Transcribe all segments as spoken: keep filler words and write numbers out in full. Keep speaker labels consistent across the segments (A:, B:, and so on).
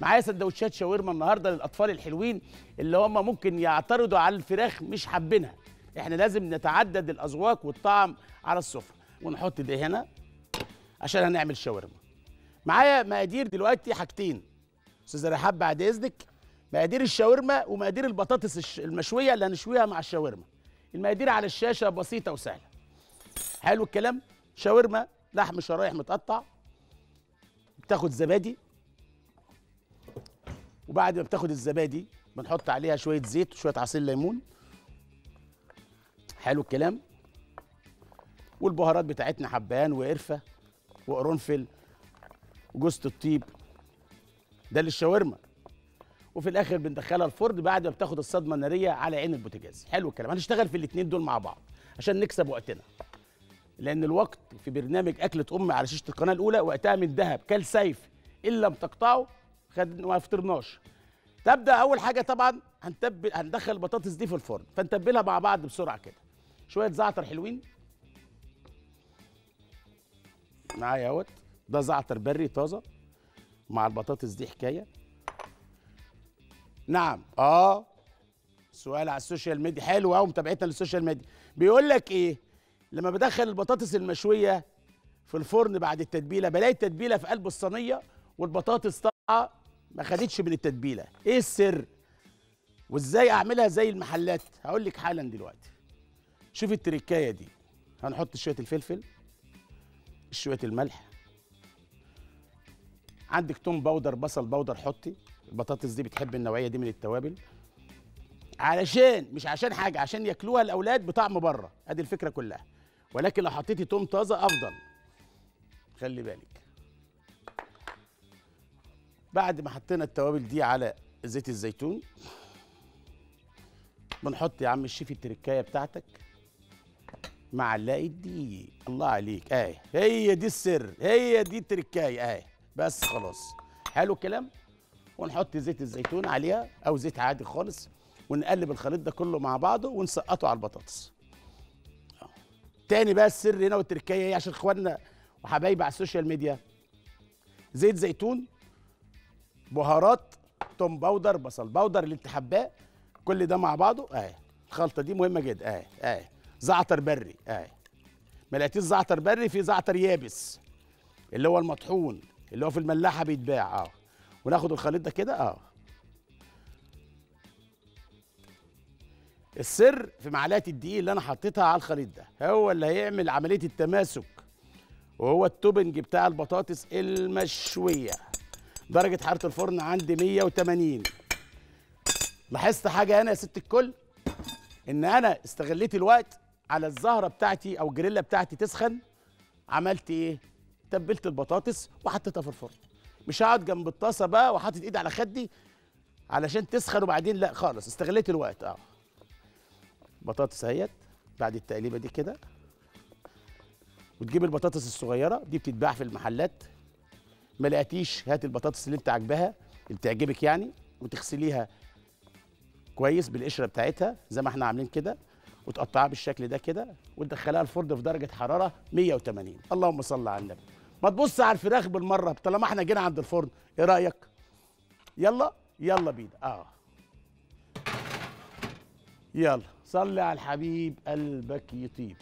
A: معايا سندوتشات شاورما النهارده للاطفال الحلوين اللي هم ممكن يعترضوا على الفراخ مش حابينها. احنا لازم نتعدد الاذواق والطعم على السفره. ونحط ده هنا عشان هنعمل شاورما. معايا مقادير دلوقتي حاجتين استاذه رحاب بعد اذنك، مقادير الشاورما ومقادير البطاطس المشويه اللي هنشويها مع الشاورما. المقادير على الشاشه بسيطه وسهله. حلو الكلام. شاورما لحم شرايح متقطع، بتاخد زبادي، وبعد ما بتاخد الزبادي بنحط عليها شويه زيت وشويه عصير ليمون. حلو الكلام. والبهارات بتاعتنا حبهان وقرفه وقرنفل وجوزة الطيب، ده للشاورما. وفي الاخر بندخلها الفرن بعد ما بتاخد الصدمه الناريه على عين البوتاجاز. حلو الكلام. هنشتغل في الاثنين دول مع بعض عشان نكسب وقتنا، لان الوقت في برنامج اكله امي على شاشه القناه الاولى وقتها من ذهب كالسيف ان لم تقطعه خد ما فطرناش. تبدا اول حاجه طبعا هنتبل هندخل البطاطس دي في الفرن، فنتبلها مع بعض بسرعه كده. شويه زعتر حلوين معايا اهوت، ده زعتر بري طازه مع البطاطس دي حكايه. نعم اه سؤال على السوشيال ميديا حلو قوي، متابعتنا للسوشيال ميديا بيقول لك ايه لما بدخل البطاطس المشويه في الفرن بعد التتبيله بلاقي التتبيله في قلب الصينيه والبطاطس طالعه ما خدتش من التتبيله. ايه السر وازاي اعملها زي المحلات؟ هقول لك حالا دلوقتي. شوف التركايه دي. هنحط شويه الفلفل، شويه الملح، عندك توم باودر بصل باودر حطي. البطاطس دي بتحب النوعيه دي من التوابل، علشان مش عشان حاجه، عشان ياكلوها الاولاد بطعم بره. ادي الفكره كلها. ولكن لو حطيتي توم طازه افضل. خلي بالك. بعد ما حطينا التوابل دي على زيت الزيتون بنحط يا عم الشيف التركايه بتاعتك معلقه دقيق. الله عليك. اهي هي دي السر، هي دي التركايه اهي. بس خلاص. حلو الكلام. ونحط زيت الزيتون عليها او زيت عادي خالص، ونقلب الخليط ده كله مع بعضه ونسقطه على البطاطس. تاني بقى السر هنا والتركايه ايه عشان اخواننا وحبايبي على السوشيال ميديا. زيت زيتون، بهارات، توم باودر بصل باودر اللي انت حباه، كل ده مع بعضه اهي. الخلطه دي مهمه جدا اهي اهي. زعتر بري اهي. ملقتيش زعتر بري، في زعتر يابس اللي هو المطحون اللي هو في الملاحه بيتباع اه. وناخد الخليط ده كده اه. السر في معلقه الدقيق اللي انا حطيتها على الخليط ده، هو اللي هيعمل عمليه التماسك، وهو التوبنج بتاع البطاطس المشويه. درجه حراره الفرن عندي مية وتمانين. لاحظت حاجه هنا يا ست الكل، ان انا استغليت الوقت على الزهره بتاعتي او الجريلا بتاعتي تسخن. عملت ايه؟ تبلت البطاطس وحطيتها في الفرن. مش هقعد جنب الطاسه بقى وحاطط ايدي على خدي علشان تسخن وبعدين لا خالص. استغليت الوقت اه. بطاطس اهيت بعد التقليبه دي كده. وتجيب البطاطس الصغيره دي بتتباع في المحلات. ما لقيتيش هات البطاطس اللي انت عاجباها اللي تعجبك يعني، وتغسليها كويس بالقشره بتاعتها زي ما احنا عاملين كده، وتقطعها بالشكل ده كده، وتدخلها الفرن في درجه حراره مية وتمانين. اللهم صل على النبي. ما تبص على الفراخ بالمره طالما احنا جينا عند الفرن. ايه رايك؟ يلا يلا بينا اه. يلا صلي على الحبيب قلبك يطيب.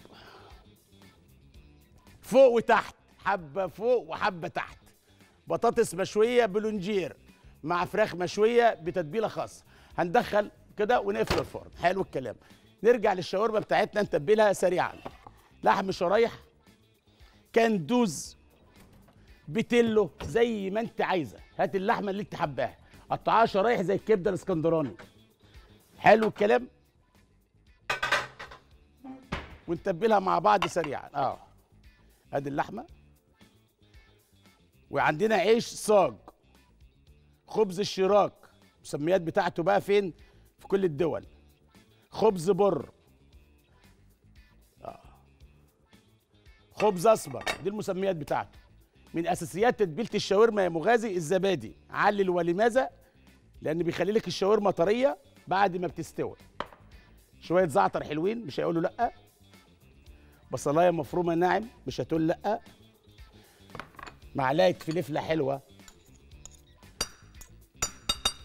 A: فوق وتحت، حبه فوق وحبه تحت. بطاطس مشويه بلونجير مع فراخ مشويه بتتبيله خاصه. هندخل كده ونقفل الفرن. حلو الكلام. نرجع للشاورما بتاعتنا نتبلها سريعا. لحم شرايح، كندوز، بتلو، زي ما انت عايزه. هات اللحمه اللي انت حباها قطعها شرايح زي الكبده الاسكندراني. حلو الكلام. ونتبلها مع بعض سريعا اه. ادي اللحمه. وعندنا عيش صاج، خبز الشراك، المسميات بتاعته بقى فين؟ في كل الدول. خبز بر آه. خبز اسمر، دي المسميات بتاعته. من اساسيات تتبيله الشاورما يا مغازي الزبادي. علل ولماذا؟ لان بيخلي لك الشاورما طريه بعد ما بتستوي. شويه زعتر حلوين مش هيقولوا لا. بصلايه مفرومه ناعم مش هتقول لا. معلقه فلفله حلوه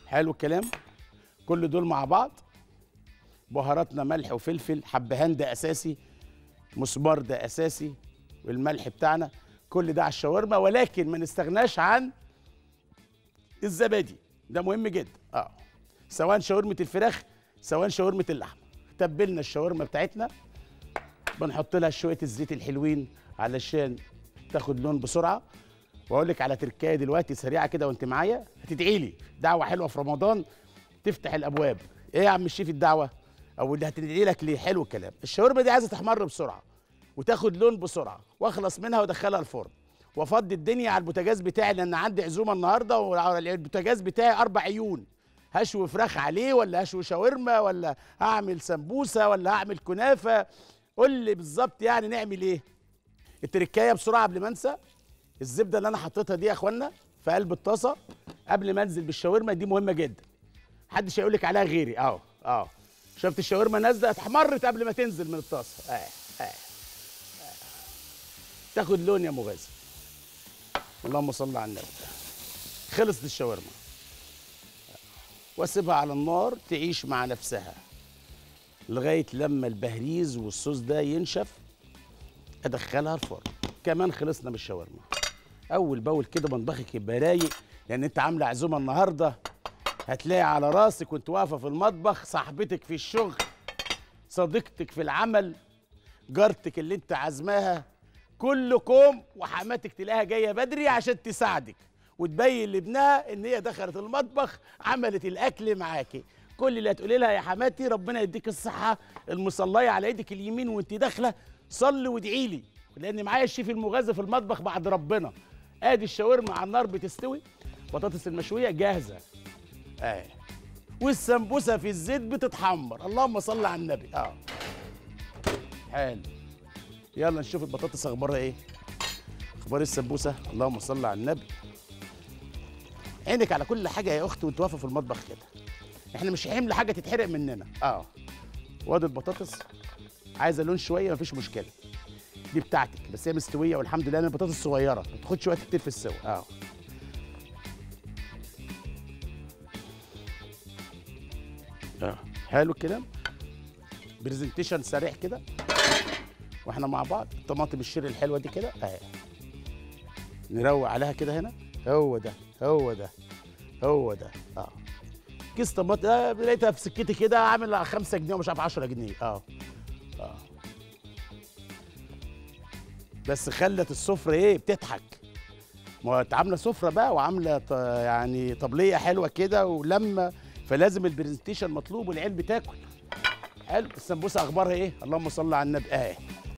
A: حلو الكلام. كل دول مع بعض، بهاراتنا ملح وفلفل، حبهان ده اساسي، مسمار ده اساسي، والملح بتاعنا، كل ده على الشاورما. ولكن ما نستغناش عن الزبادي، ده مهم جدا. اه سواء شاورمه الفراخ سواء شاورمه اللحمه. تبلنا الشاورما بتاعتنا، بنحط لها شويه الزيت الحلوين علشان تاخد لون بسرعه. واقول لك على تركايه دلوقتي سريعه كده وانت معايا، هتدعي لي دعوه حلوه في رمضان تفتح الابواب. ايه يا عم الشيف الدعوه او اللي هتدعي لك ليه؟ حلو الكلام. الشاورما دي عايزه تحمر بسرعه وتاخد لون بسرعه، واخلص منها وادخلها الفرن وافضي الدنيا على البوتاجاز بتاعي، لان عندي عزومه النهارده والبوتاجاز بتاعي اربع عيون. هشوي فراخ عليه ولا هشوي شاورما ولا هعمل سمبوسه ولا هعمل كنافه؟ قول لي بالظبط يعني نعمل ايه. التركايه بسرعه قبل ما انسى، الزبده اللي انا حطيتها دي يا اخوانا في قلب الطاسه قبل ما انزل بالشاورما دي مهمه جدا، محدش هيقول لك عليها غيري. اهو اهو شفت الشاورما نازله اتحمرت قبل ما تنزل من الطاسه. اه اه اه تاخد لون يا مغازي. اللهم صل على النبي. خلصت الشاورما واسيبها على النار تعيش مع نفسها لغايه لما البهريز والصوص ده ينشف، ادخلها الفرن. كمان خلصنا من الشاورما. اول باول كده مطبخك يبقى رايق، لان انت عامله عزومه النهارده. هتلاقي على راسك وانت واقفه في المطبخ صاحبتك في الشغل، صديقتك في العمل، جارتك اللي انت عازماها، كلكم، وحماتك تلاقيها جايه بدري عشان تساعدك وتبين لابنها ان هي دخلت المطبخ عملت الاكل معاكي. كل اللي هتقولي لها يا حماتي ربنا يديك الصحه، المصليه على ايدك اليمين وانت داخله صلي وادعي لي، لان معايا الشيف المغازي في المطبخ بعد ربنا. ادي الشاورما على النار بتستوي، بطاطس المشويه جاهزه اه، والسمبوسه في الزيت بتتحمر. اللهم صل على النبي. اه حلو. يلا نشوف البطاطس اخبارها ايه، اخبار السمبوسه. اللهم صل على النبي. عينك على كل حاجه يا اختي وانت واقفه في المطبخ كده، احنا مش حمل حاجه تتحرق مننا. اه وادي البطاطس عايزه لون شويه، مفيش مشكله، دي بتاعتك، بس هي مستويه والحمد لله. انا البطاطس صغيره ما تاخدش وقت كتير في السوا. اه اه حلو الكلام. برزنتيشن سريع كده واحنا مع بعض. الطماطم الشيري الحلوه دي كده اهي، نروق عليها كده هنا. هو ده هو ده هو ده. اه كيس طماطم آه لقيتها في سكتي كده عامل خمسة جنيه ومش عارف عشرة جنيه. اه اه بس خلت السفره ايه بتضحك. ما هو عامله سفره بقى وعامله يعني طبليه حلوه كده ولما، فلازم البرزنتيشن مطلوب والعيال بتاكل. حلو. السمبوسه اخبارها ايه؟ اللهم صل على النبي. اهي